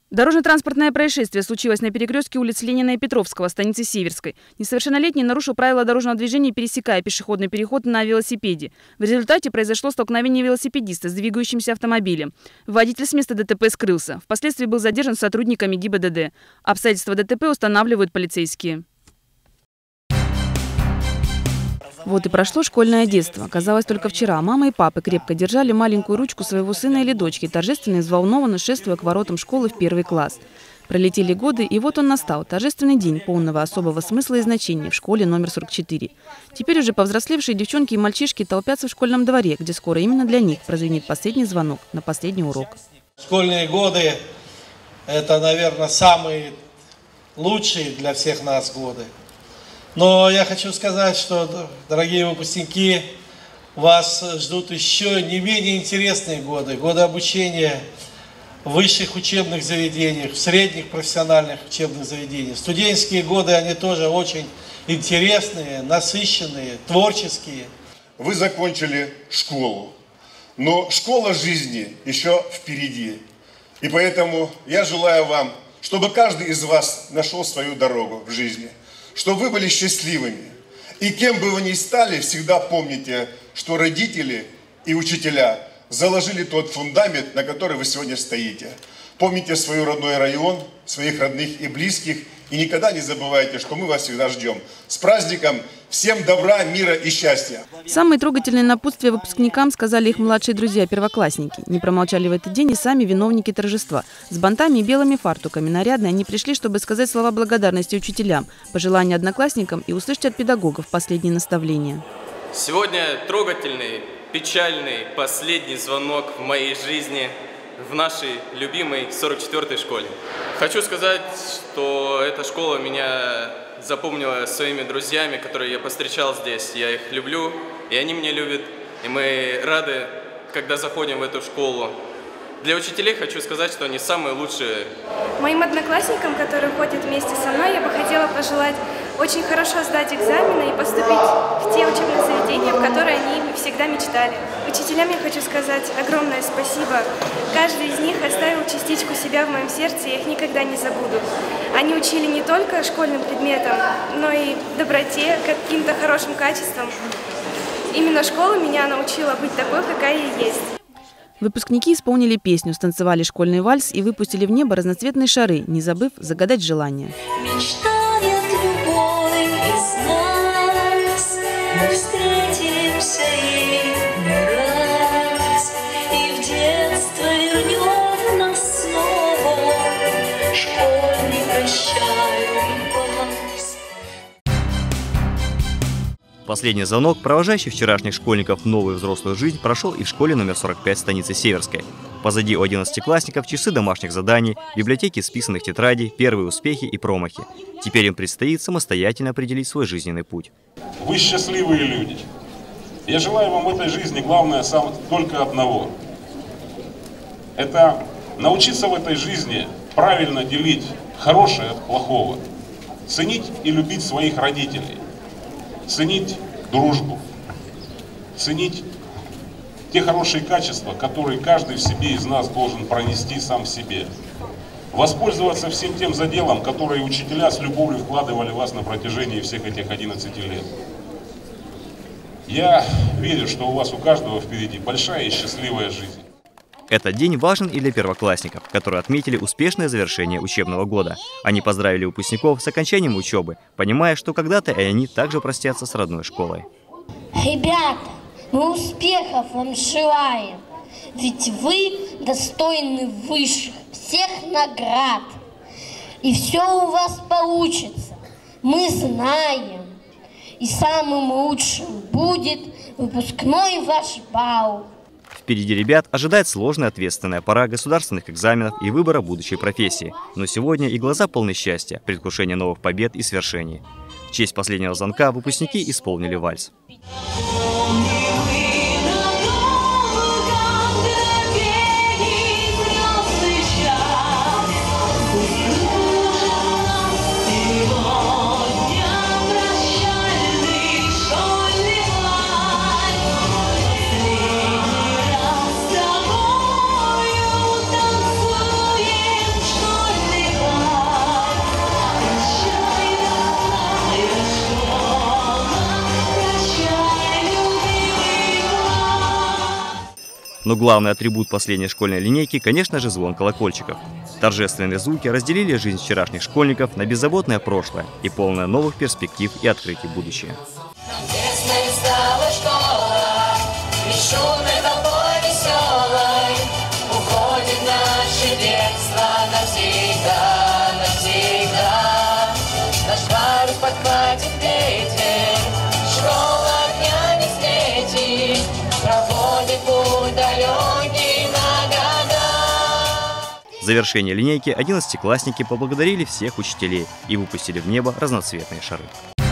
Дорожно-транспортное происшествие случилось на перекрестке улиц Ленина и Петровского, станицы Северской. Несовершеннолетний нарушил правила дорожного движения, пересекая пешеходный переход на велосипеде. В результате произошло столкновение велосипедиста с двигающимся автомобилем. Водитель с места ДТП скрылся. Впоследствии был задержан сотрудниками ГИБДД. Обстоятельства ДТП устанавливают полицейские. Вот и прошло школьное детство. Казалось, только вчера мама и папа крепко держали маленькую ручку своего сына или дочки, торжественно и взволнованно шествуя к воротам школы в 1 класс. Пролетели годы, и вот он настал. Торжественный день, полного особого смысла и значения в школе номер 44. Теперь уже повзрослевшие девчонки и мальчишки толпятся в школьном дворе, где скоро именно для них прозвенит последний звонок на последний урок. Школьные годы – это, наверное, самые лучшие для всех нас годы. Но я хочу сказать, что, дорогие выпускники, вас ждут еще не менее интересные годы. Годы обучения в высших учебных заведениях, в средних профессиональных учебных заведениях. Студенческие годы, они тоже очень интересные, насыщенные, творческие. Вы закончили школу, но школа жизни еще впереди. И поэтому я желаю вам, чтобы каждый из вас нашел свою дорогу в жизни. Чтобы вы были счастливыми. И кем бы вы ни стали, всегда помните, что родители и учителя заложили тот фундамент, на который вы сегодня стоите. Помните свой родной район, своих родных и близких, и никогда не забывайте, что мы вас всегда ждем. С праздником! Всем добра, мира и счастья! Самые трогательные напутствия выпускникам сказали их младшие друзья-первоклассники. Не промолчали в этот день и сами виновники торжества. С бантами и белыми фартуками нарядные они пришли, чтобы сказать слова благодарности учителям, пожелания одноклассникам и услышать от педагогов последние наставления. Сегодня трогательный, печальный последний звонок в моей жизни в нашей любимой 44-й школе. Хочу сказать, что эта школа меня запомнила своими друзьями, которые я повстречал здесь. Я их люблю, и они меня любят. И мы рады, когда заходим в эту школу. Для учителей хочу сказать, что они самые лучшие. Моим одноклассникам, которые ходят вместе со мной, я бы хотела пожелать очень хорошо сдать экзамены и поступить в те учебные заведения, в которые они всегда мечтали. Учителям я хочу сказать огромное спасибо. Каждый из них оставил частичку себя в моем сердце, я их никогда не забуду. Они учили не только школьным предметам, но и доброте, каким-то хорошим качествам. Именно школа меня научила быть такой, какая я есть. Выпускники исполнили песню, станцевали школьный вальс и выпустили в небо разноцветные шары, не забыв загадать желание. Мечтает любой из нас, мы встретимся и не раз, и в детство вернет нас снова школьный прощальный вальс. Последний звонок, провожающий вчерашних школьников в новую взрослую жизнь, прошел и в школе номер 45 станицы Северской. Позади у 11-классников часы домашних заданий, библиотеки списанных тетрадей, первые успехи и промахи. Теперь им предстоит самостоятельно определить свой жизненный путь. Вы счастливые люди. Я желаю вам в этой жизни главное только одного. Это научиться в этой жизни правильно делить хорошее от плохого. Ценить и любить своих родителей. Ценить дружбу, ценить те хорошие качества, которые каждый в себе из нас должен пронести сам в себе. Воспользоваться всем тем заделом, которые учителя с любовью вкладывали в вас на протяжении всех этих 11 лет. Я верю, что у вас у каждого впереди большая и счастливая жизнь. Этот день важен и для первоклассников, которые отметили успешное завершение учебного года. Они поздравили выпускников с окончанием учебы, понимая, что когда-то и они также простятся с родной школой. Ребята, мы успехов вам желаем, ведь вы достойны высших всех наград. И все у вас получится, мы знаем. И самым лучшим будет выпускной ваш бал. Впереди ребят ожидает сложная ответственная пора государственных экзаменов и выбора будущей профессии. Но сегодня и глаза полны счастья, предвкушения новых побед и свершений. В честь последнего звонка выпускники исполнили вальс. Но главный атрибут последней школьной линейки, конечно же, звон колокольчиков. Торжественные звуки разделили жизнь вчерашних школьников на беззаботное прошлое и полное новых перспектив и открытий будущее. В завершение линейки 11-классники поблагодарили всех учителей и выпустили в небо разноцветные шары.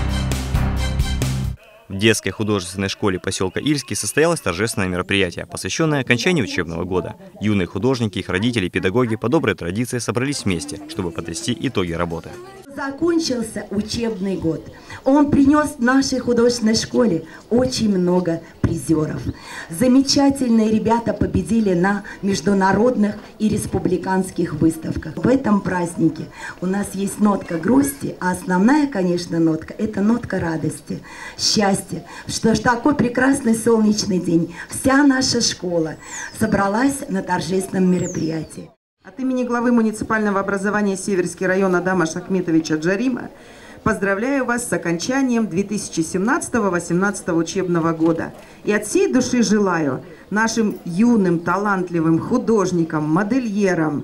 В детской художественной школе поселка Ильский состоялось торжественное мероприятие, посвященное окончанию учебного года. Юные художники, их родители и педагоги по доброй традиции собрались вместе, чтобы подвести итоги работы. Закончился учебный год. Он принес нашей художественной школе очень много призеров. Замечательные ребята победили на международных и республиканских выставках. В этом празднике у нас есть нотка грусти, а основная, конечно, нотка – это нотка радости, счастья, что в такой прекрасный солнечный день вся наша школа собралась на торжественном мероприятии. От имени главы муниципального образования Северский район Адама Шахметовича Джарима поздравляю вас с окончанием 2017-2018 учебного года. И от всей души желаю нашим юным, талантливым художникам, модельерам,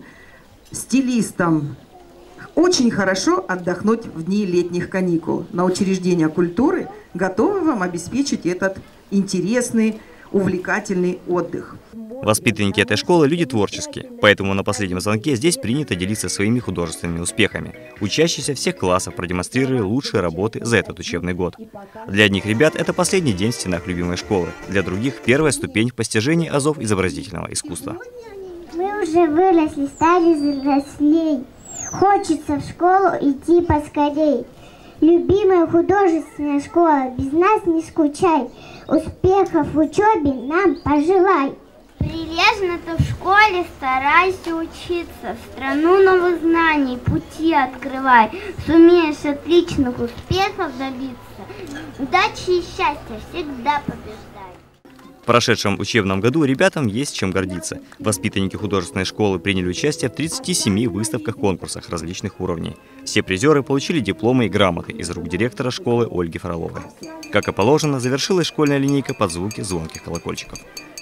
стилистам очень хорошо отдохнуть в дни летних каникул. На учреждения культуры готовы вам обеспечить этот интересный, увлекательный отдых. Воспитанники этой школы – люди творческие, поэтому на последнем звонке здесь принято делиться своими художественными успехами. Учащиеся всех классов продемонстрировали лучшие работы за этот учебный год. Для одних ребят это последний день в стенах любимой школы, для других – первая ступень в постижении азов изобразительного искусства. Мы уже выросли, стали взрослей, хочется в школу идти поскорей. Любимая художественная школа, без нас не скучай, успехов в учебе нам пожелай. Прилежно ты в школе старайся учиться, в страну новых знаний пути открывай, сумеешь отличных успехов добиться, удачи и счастья всегда побеждай. В прошедшем учебном году ребятам есть чем гордиться. Воспитанники художественной школы приняли участие в 37 выставках-конкурсах различных уровней. Все призеры получили дипломы и грамоты из рук директора школы Ольги Фроловой. Как и положено, завершилась школьная линейка под звуки звонких колокольчиков.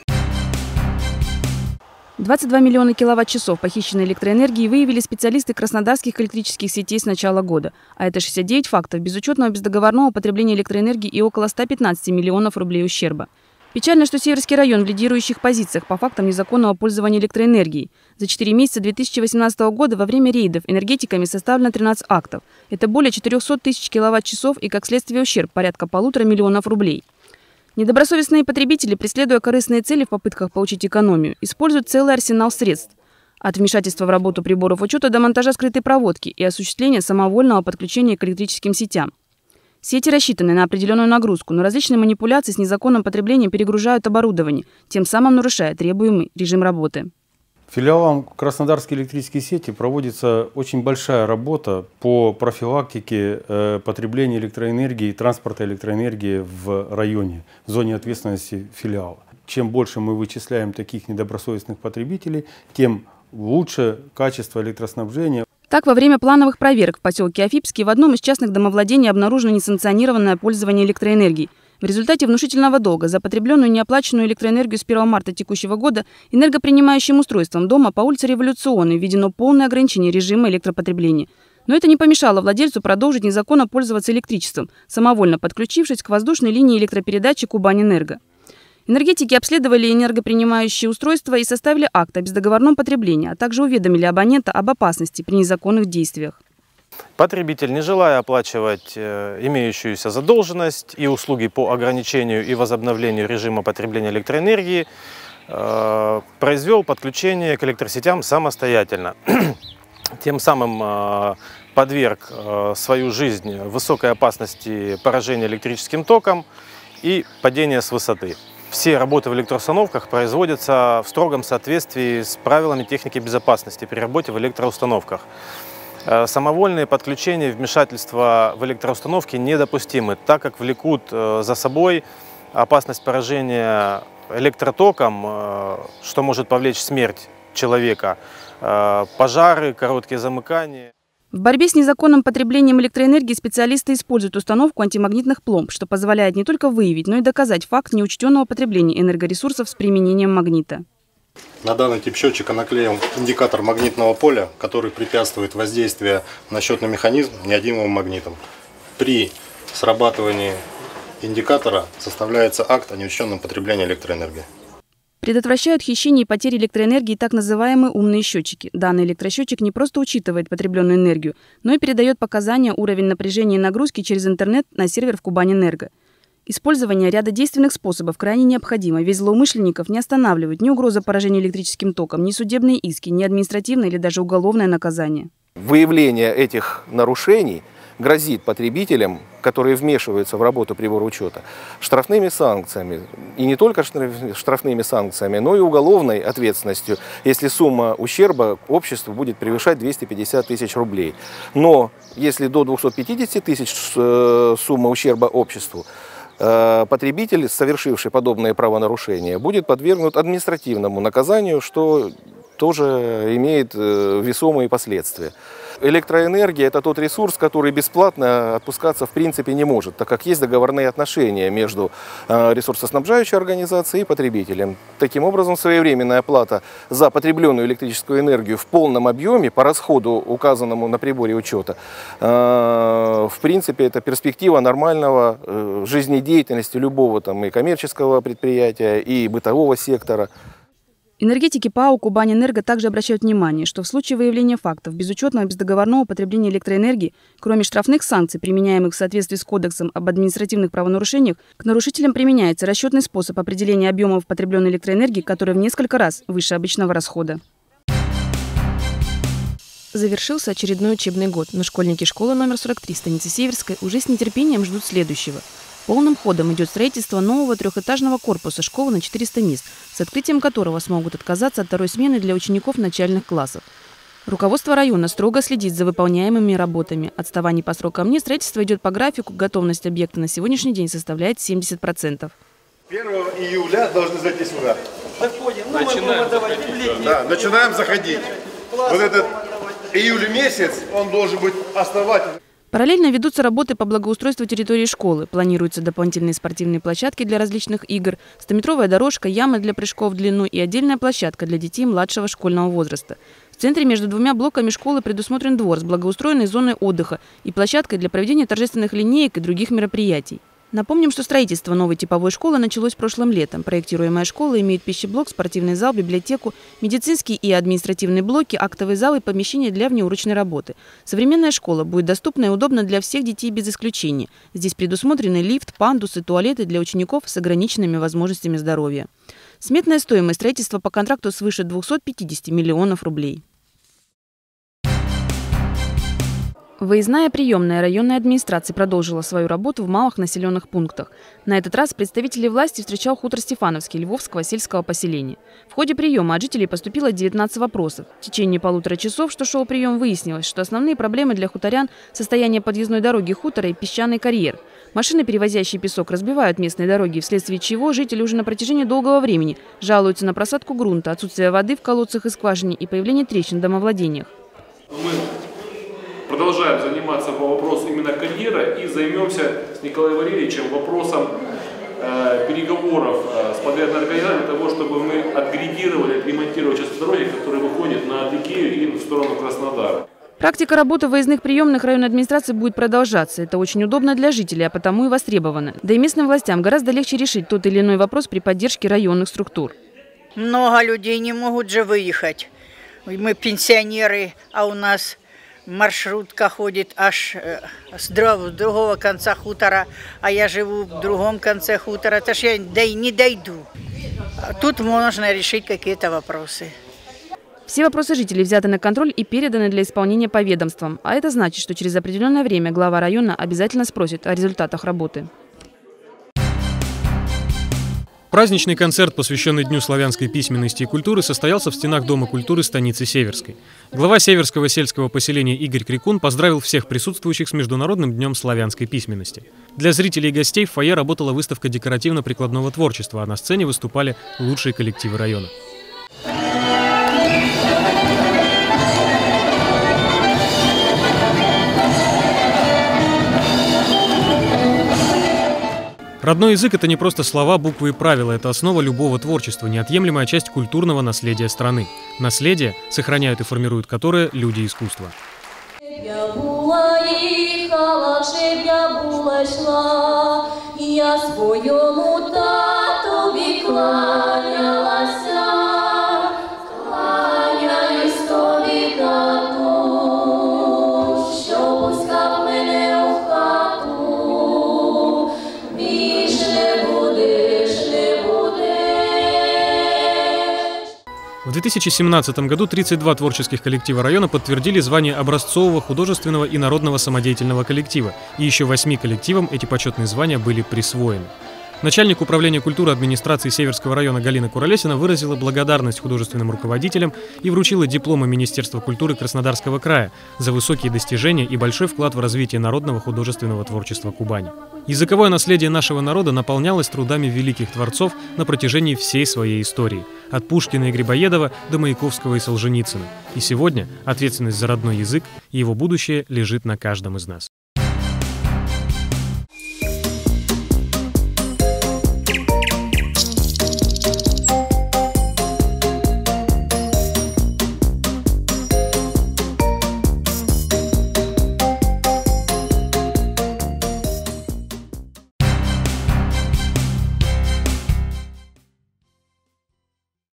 22 миллиона киловатт-часов похищенной электроэнергии выявили специалисты краснодарских электрических сетей с начала года. А это 69 фактов безучетного бездоговорного потребления электроэнергии и около 115 миллионов рублей ущерба. Печально, что Северский район в лидирующих позициях по фактам незаконного пользования электроэнергией. За 4 месяца 2018 года во время рейдов энергетиками составлено 13 актов. Это более 400 тысяч киловатт-часов и, как следствие, ущерб порядка 1,5 миллиона рублей. Недобросовестные потребители, преследуя корыстные цели в попытках получить экономию, используют целый арсенал средств. От вмешательства в работу приборов учета до монтажа скрытой проводки и осуществления самовольного подключения к электрическим сетям. Сети рассчитаны на определенную нагрузку, но различные манипуляции с незаконным потреблением перегружают оборудование, тем самым нарушая требуемый режим работы. Филиалом Краснодарской электрической сети проводится очень большая работа по профилактике потребления электроэнергии и транспорта электроэнергии в районе, в зоне ответственности филиала. Чем больше мы вычисляем таких недобросовестных потребителей, тем лучше качество электроснабжения. Так, во время плановых проверок в поселке Афипский в одном из частных домовладений обнаружено несанкционированное пользование электроэнергией. В результате внушительного долга за потребленную неоплаченную электроэнергию с 1 марта текущего года энергопринимающим устройством дома по улице Революционной введено полное ограничение режима электропотребления. Но это не помешало владельцу продолжить незаконно пользоваться электричеством, самовольно подключившись к воздушной линии электропередачи «Кубань-Энерго». Энергетики обследовали энергопринимающие устройства и составили акт о бездоговорном потреблении, а также уведомили абонента об опасности при незаконных действиях. Потребитель, не желая оплачивать имеющуюся задолженность и услуги по ограничению и возобновлению режима потребления электроэнергии, произвел подключение к электросетям самостоятельно. Тем самым подверг свою жизнь высокой опасности поражения электрическим током и падения с высоты. Все работы в электроустановках производятся в строгом соответствии с правилами техники безопасности при работе в электроустановках. Самовольные подключения и вмешательства в электроустановки недопустимы, так как влекут за собой опасность поражения электротоком, что может повлечь смерть человека, пожары, короткие замыкания. В борьбе с незаконным потреблением электроэнергии специалисты используют установку антимагнитных пломб, что позволяет не только выявить, но и доказать факт неучтенного потребления энергоресурсов с применением магнита. На данный тип счетчика наклеен индикатор магнитного поля, который препятствует воздействию на счетный механизм неодимовым магнитом. При срабатывании индикатора составляется акт о неучтенном потреблении электроэнергии. Предотвращают хищение и потери электроэнергии так называемые умные счетчики. Данный электросчетчик не просто учитывает потребленную энергию, но и передает показания уровень напряжения и нагрузки через интернет на сервер в Кубанэнерго. Использование ряда действенных способов крайне необходимо, ведь злоумышленников не останавливают ни угроза поражения электрическим током, ни судебные иски, ни административное или даже уголовное наказание. Выявление этих нарушений грозит потребителям, которые вмешиваются в работу прибора учета, штрафными санкциями. И не только штрафными санкциями, но и уголовной ответственностью, если сумма ущерба обществу будет превышать 250 тысяч рублей. Но если до 250 тысяч сумма ущерба обществу, потребитель, совершивший подобные правонарушения, будет подвергнут административному наказанию, что тоже имеет весомые последствия. Электроэнергия – это тот ресурс, который бесплатно отпускаться в принципе не может, так как есть договорные отношения между ресурсоснабжающей организацией и потребителем. Таким образом, своевременная оплата за потребленную электрическую энергию в полном объеме по расходу, указанному на приборе учета, в принципе, это перспектива нормального жизнедеятельности любого и коммерческого предприятия, и бытового сектора. Энергетики ПАО «Кубанэнерго» также обращают внимание, что в случае выявления фактов безучетного бездоговорного потребления электроэнергии, кроме штрафных санкций, применяемых в соответствии с Кодексом об административных правонарушениях, к нарушителям применяется расчетный способ определения объемов потребленной электроэнергии, который в несколько раз выше обычного расхода. Завершился очередной учебный год, но школьники школы номер 43 станицы Северской уже с нетерпением ждут следующего. Полным ходом идет строительство нового трехэтажного корпуса школы на 400 мест, с открытием которого смогут отказаться от второй смены для учеников начальных классов. Руководство района строго следит за выполняемыми работами. Отставание по срокам нет, строительство идет по графику, готовность объекта на сегодняшний день составляет 70%. 1 июля должны зайти сюда. Заходим. Начинаем заходить. Вот этот июль месяц, он должен быть основательным. Параллельно ведутся работы по благоустройству территории школы. Планируются дополнительные спортивные площадки для различных игр, 100-метровая дорожка, ямы для прыжков в длину и отдельная площадка для детей младшего школьного возраста. В центре между двумя блоками школы предусмотрен двор с благоустроенной зоной отдыха и площадкой для проведения торжественных линеек и других мероприятий. Напомним, что строительство новой типовой школы началось прошлым летом. Проектируемая школа имеет пищеблок, спортивный зал, библиотеку, медицинские и административные блоки, актовый зал и помещения для внеурочной работы. Современная школа будет доступна и удобна для всех детей без исключения. Здесь предусмотрены лифт, пандусы, туалеты для учеников с ограниченными возможностями здоровья. Сметная стоимость строительства по контракту свыше 250 миллионов рублей. Выездная приемная районной администрации продолжила свою работу в малых населенных пунктах. На этот раз представители власти встречал хутор Стефановский Львовского сельского поселения. В ходе приема от жителей поступило 19 вопросов. В течение 1,5 часа, что шел прием, выяснилось, что основные проблемы для хуторян – состояние подъездной дороги хутора и песчаный карьер. Машины, перевозящие песок, разбивают местные дороги, вследствие чего жители уже на протяжении долгого времени жалуются на просадку грунта, отсутствие воды в колодцах и скважине и появление трещин в домовладениях. Продолжаем заниматься по вопросу именно карьера и займемся с Николаем Валерьевичем вопросом переговоров с подрядной организацией для того, чтобы мы отгрегировали, отремонтировали часть дороги, которая выходит на Адыгею и в сторону Краснодара. Практика работы выездных приемных районной администрации будет продолжаться. Это очень удобно для жителей, а потому и востребовано. Да и местным властям гораздо легче решить тот или иной вопрос при поддержке районных структур. Много людей не могут же выехать. Мы пенсионеры, а у нас маршрутка ходит аж с другого конца хутора, а я живу в другом конце хутора, это ж я не дойду. Тут можно решить какие-то вопросы. Все вопросы жителей взяты на контроль и переданы для исполнения по ведомствам. А это значит, что через определенное время глава района обязательно спросит о результатах работы. Праздничный концерт, посвященный Дню славянской письменности и культуры, состоялся в стенах Дома культуры станицы Северской. Глава Северского сельского поселения Игорь Крикун поздравил всех присутствующих с Международным днем славянской письменности. Для зрителей и гостей в фойе работала выставка декоративно-прикладного творчества, а на сцене выступали лучшие коллективы района. Родной язык – это не просто слова, буквы и правила, это основа любого творчества, неотъемлемая часть культурного наследия страны. Наследие сохраняют и формируют которое люди искусства. В 2017 году 32 творческих коллектива района подтвердили звание образцового художественного и народного самодеятельного коллектива, и еще 8 коллективам эти почетные звания были присвоены. Начальник управления культуры администрации Северского района Галина Куролесина выразила благодарность художественным руководителям и вручила дипломы Министерства культуры Краснодарского края за высокие достижения и большой вклад в развитие народного художественного творчества Кубани. Языковое наследие нашего народа наполнялось трудами великих творцов на протяжении всей своей истории, от Пушкина и Грибоедова до Маяковского и Солженицына. И сегодня ответственность за родной язык и его будущее лежит на каждом из нас.